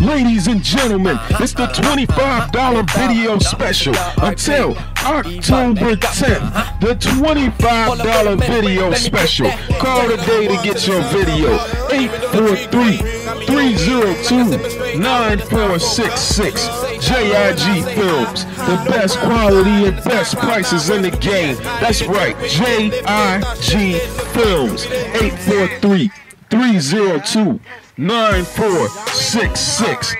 Ladies and gentlemen, it's the $25 video special until October 10th. The $25 video special. Call today to get your video. 843-302-9466. JIG Films. The best quality and best prices in the game. That's right, JIG Films. 843-302-9466.